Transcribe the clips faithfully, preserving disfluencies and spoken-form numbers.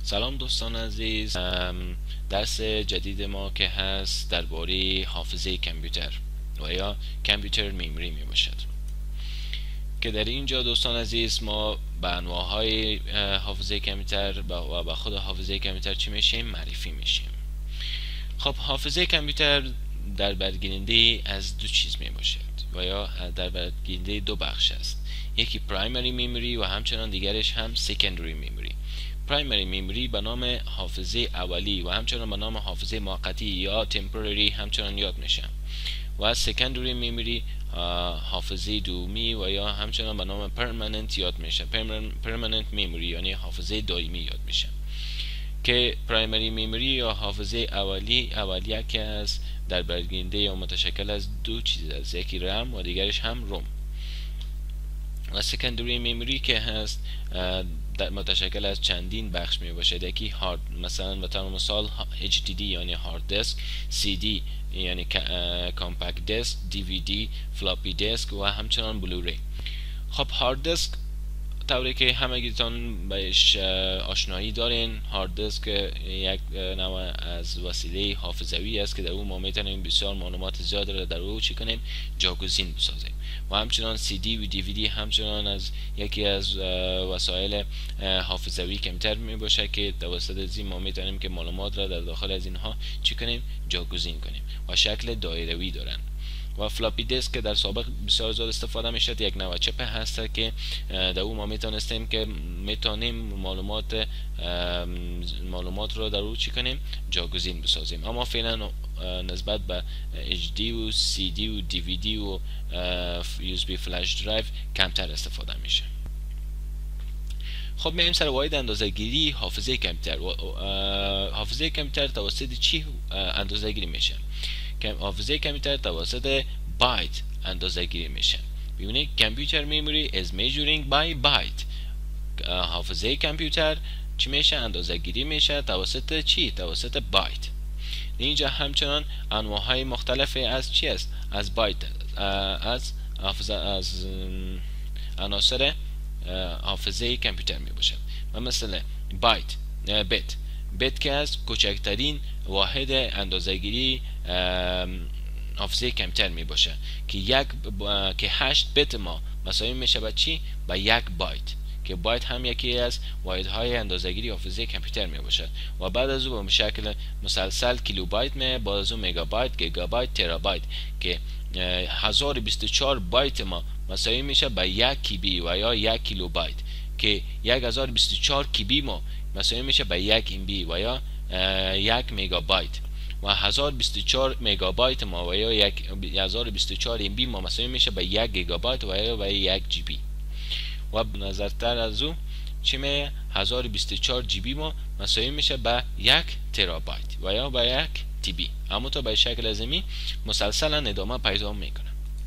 سلام دوستان عزیز. درس جدید ما که هست درباره حافظه کامپیوتر و یا کامپیوتر میموری می باشد که در اینجا دوستان عزیز ما به انواعهای حافظه کامپیوتر و به خود حافظه کامپیوتر چی میشیم؟ معرفی میشیم. خب حافظه کامپیوتر در برگیرنده از دو چیز می باشد و یا در برگیرنده دو بخش است، یکی پرایمری میموری و همچنان دیگرش هم سکندری میموری. پرایمری میموری به نام حافظه اولی و همچنان به نام حافظه موقتی یا تمپورری همچنان یاد میشه و سکندری میموری حافظه دومی و یا همچنان به نام پرمننت یاد میشه. پرمننت میموری یعنی حافظه دائمی یاد میشه که پرایمری میموری یا حافظه اولی اولیه که از در برگیرنده یا متشکل از دو چیز است، یکی رم و دیگرش هم روم. و سکندری میموری که هست متشکل از چندین بخش می باشد، یکی هارد، مثلا به طور مثال اچ دی دی یعنی هارد دیسک، سی دی یعنی کامپکت دیسک، دی وی دی، فلاپی دیسک و همچنان بلوری. خب هارد دیسک طوری که همگیتان بهش آشنایی دارین، هارد دیسک یک نوع از وسیله حافظوی است که در او ما میتونیم بسیار معلومات زیاد را در او چی کنیم؟ جاگزین بسازیم. و همچنان سی دی و دی وی دی همچنان از یکی از وسایل حافظوی کمتر می باشه که توسط از این ما میتونیم که معلومات را در داخل از اینها چی کنیم؟ جاگزین کنیم و شکل دایروی دارن. و فلاپی دیسک که در سابق بسیار زیاد استفاده میشد، یک نوع چپ هست که در او ما میتونستیم که میتونیم معلومات معلومات رو در او چی کنیم؟ جاگزین بسازیم. اما فعلا نسبت به اچ دی و سی دی و دی وی دی و یو اس بی فلش درایو کمتر استفاده میشه. خب میایم سر واحد اندازه‌گیری حافظه کامپیوتر. حافظه کامپیوتر توسط چی اندازه‌گیری میشه؟ حافظه کامپیوتر توسط بایت اندازه گیری میشه. ببینید کامپیوتر میموری is measuring by byte. حافظه کامپیوتر چی میشه؟ اندازه گیری میشه توسط چی؟ توسط بایت. اینجا همچنان انواعهای مختلفی از چی است؟ از بایت، از حافظه، از عناصر حافظه کامپیوتر می باشه. و مثلا بایت، بیت بیت که از کوچکترین واحد اندازه‌گیری حافظه کامپیوتر می باشه که یک ب... که هشت بیت ما مساوی میشه با چی؟ با یک بایت، که بایت هم یکی از واحدهای اندازه‌گیری حافظه کامپیوتر می باشه. و بعد از او به شکل مسلسل کیلوبایت می، بعد از او مگابایت، گیگابایت، ترابایت که هزار و بیست و چهار بایت ما مساوی میشه با یک کیبی و یا یک کیلوبایت که یک هزار و بیست و چهار کیبی ما مساوی میشه با یک ام بی و یا یک مگابایت و هزار و بیست و چهار مگابایت ما و یا یک هزار و بیست و چهار ام بی ما مساوی میشه با یک گیگابایت و یا با یک جی بی. و به نظرتر از او چی می هزار و بیست و چهار جی بی ما مساوی میشه با یک ترابایت و یا با یک تی بی. اما تو به شکل ازمی مسلسلا ادامه پیدا میکنه.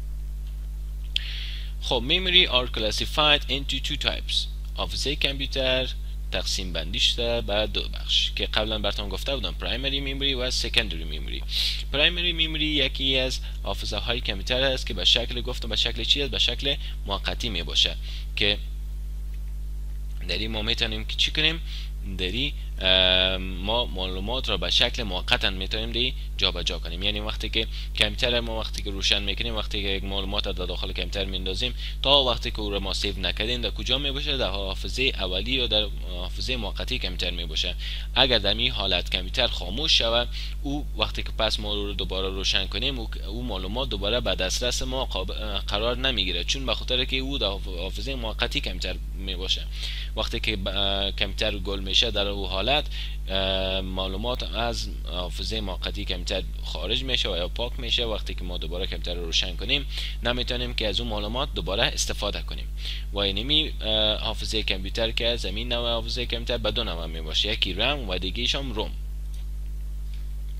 خب memory are classified into two types. حافظه کامپیوتر تقسیم بندی شده به دو بخش که قبلا براتون گفته بودم، پرایمری میموری و سکندری میموری. پرایمری میموری یکی از حافظه های کامپیوتر است که به شکل گفتم به شکل چی است؟ به شکل موقتی می باشه که داری ما میتونیم که چی کنیم؟ داری ما معلومات را به شکل موقتا میتونیم دی جابجا کنیم. یعنی وقتی که کامپیوتر ما وقتی که روشن میکنیم، وقتی که یک معلومات در داخل کامپیوتر میندازیم، تا وقتی که او را ما سیو نکردیم در کجا میباشه؟ در حافظه اولی یا در حافظه موقتی کامپیوتر میباشه. اگر در این حالت کامپیوتر خاموش شود، او وقتی که پس ما رو دوباره روشن کنیم او, او معلومات دوباره به دسترس ما قرار نمیگیره، چون به خاطر که او در حافظه موقتی کامپیوتر میباشه. وقتی که کامپیوتر گل میشه در او حالت معلومات از حافظه موقتی کامپیوتر خارج میشه و یا پاک میشه. وقتی که ما دوباره کامپیوتر رو روشن کنیم نمیتونیم که از اون معلومات دوباره استفاده کنیم. و اینمی حافظه کامپیوتر که زمین نوع حافظه کامپیوتر به دو نوع میباشه، یکی رم و دیگه‌ش هم روم.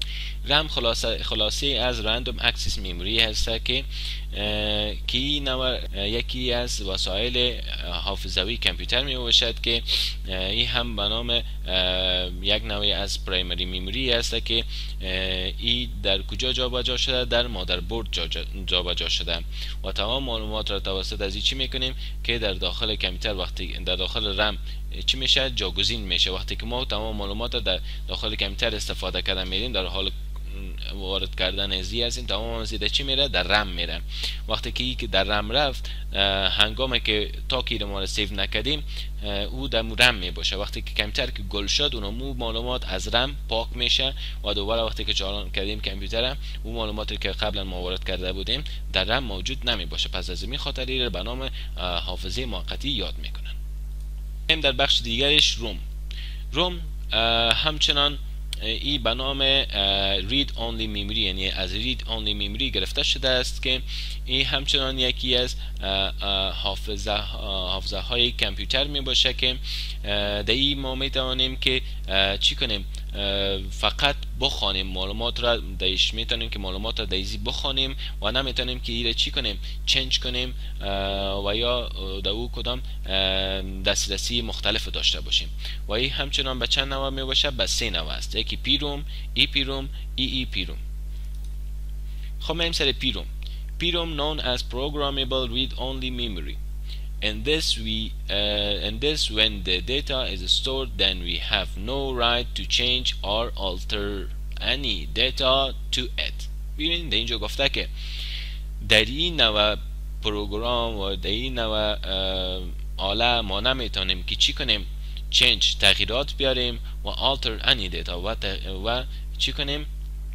رم خلاصه خلاصه از رندوم اکسس میموری هست که کی نوع یکی از وسایل حافظوی کامپیوتر می باشد که این هم به نام یک نوعی از پرایمری میموری است که این در کجا جابجا شده؟ در مادربرد جابجا شده و تمام معلومات را توسط از چی میکنیم که در داخل کامپیوتر وقتی در داخل رم چی میشه؟ جاگزین میشه. وقتی که ما تمام معلومات در داخل کامپیوتر استفاده کردن میریم در حال وارد کردن ازی هستیم، تمام زیده چی میره؟ در رم میره. وقتی که ای که در رم رفت هنگامی که تا که ما رو سیو نکردیم او در رم میباشه. وقتی که کامپیوتر که گل شد اونمو معلومات از رم پاک میشه و دوباره وقتی که چالان کردیم کامپیوتر اون معلوماتی که قبلا ما وارد کرده بودیم در رم موجود نمیباشه. پس از این خاطر این به نام حافظه موقتی یاد میکنن. هم در بخش دیگرش روم روم همچنان ای به نام read only memory یعنی از read only memory گرفته شده است که این همچنان یکی از حافظه حافظه های کامپیوتر می باشه که در این ما می توانیم که چی کنیم؟ فقط بخوانیم معلومات را دایش میتونیم که معلومات را دایزی بخوانیم و نمیتونیم که ایره چی کنیم؟ چنج کنیم و یا در او کدام دسترسی مختلف داشته باشیم. و این همچنان به چند نوع می باشه؟ به سه نوع است. یکی پی روم، ای پی روم، ای ای پی روم. خب میریم سر پی روم. پی روم known as programmable read only memory. In this we uh, in this when the data is stored then we have no right to change or alter any data to it. ببینید در اینجا گفته که در این نوع پروگرام و در این نوع آله ما نمیتونیم که چی کنیم؟ چنج تغییرات بیاریم و alter any data و, و چی کنیم؟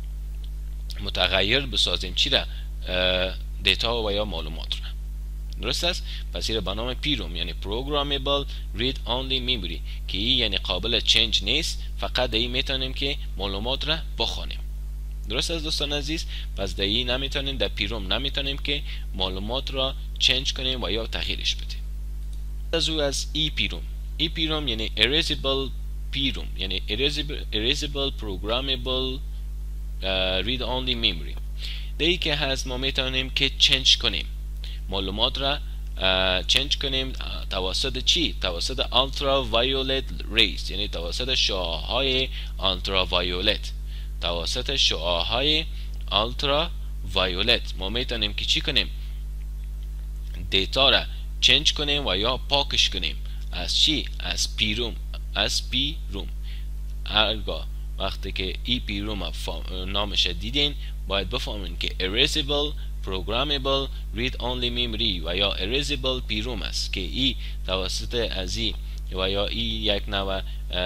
متغیر بسازیم چی را؟ دیتا و یا معلومات را. درست است؟ پس این به نام پی روم یعنی programmable read only memory که این یعنی قابل چنج نیست، فقط این میتونیم که معلومات را بخوانیم. درست است دوستان عزیز؟ پس در این نمیتونیم در پی روم نمیتونیم که معلومات را چنج کنیم و یا تغییرش بدیم. از او از ای پی روم ای پی روم یعنی erasable پی روم یعنی erasable, erasable programmable uh, read only memory. در این که هست ما میتونیم که چنج کنیم معلومات را چنج کنیم توسط چی؟ توسط ultraviolet rays یعنی توسط شعاعهای ultraviolet توسط شعاعهای ultraviolet ما میتونیم که چی کنیم؟ دیتا را چنج کنیم و یا پاکش کنیم. از چی؟ از پی روم از پی روم. هرگاه وقتی که ای پی روم نامش دیدین باید بفهمین که erasable programmable read only memory و یا erasable پی روم است که ای توسط ازی و یا ای یک نوع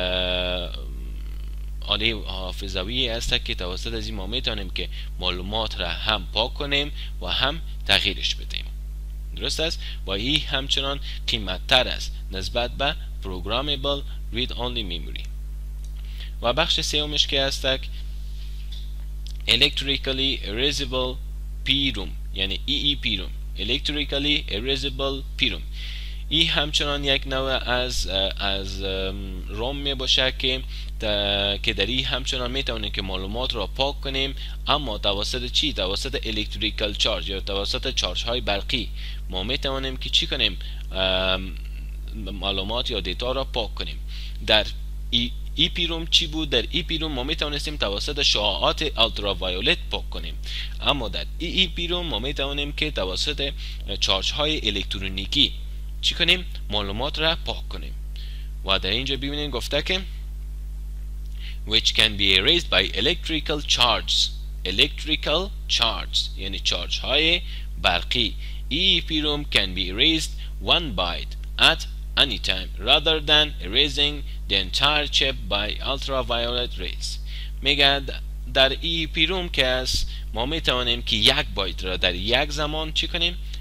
آله حافظوی است که توسط ازی ما میتونیم که معلومات را هم پاک کنیم و هم تغییرش بدیم. درست است؟ و ای همچنان قیمتتر است نسبت به programmable read only memory. و بخش سومش که است electrically erasable پی روم یعنی ای ای پی روم electrically erasable پی روم. این همچنان یک نوع از از روم می باشه که که در این همچنان می توانیم که معلومات را پاک کنیم، اما توسط چی؟ توسط electrical charge یا توسط چارج های برقی ما می توانیم که چی کنیم؟ معلومات یا دیتا را پاک کنیم. در ای ای پی روم چی بود؟ در ای پی روم ما می توانستیم توسط شعاعات التراوایولت پاک کنیم، اما در ای ای پی روم ما می توانیم که توسط چارج های الکترونیکی چی کنیم؟ معلومات را پاک کنیم. و در اینجا ببینید گفته که which can be erased by electrical charges electrical charges یعنی چارج های برقی. ای ای پی روم can be erased one byte at any time rather than erasing the entire chip by ultraviolet rays. میگه در ای پی روم که است ما میتوانیم که یک بایت را در یک زمان چی کنیم؟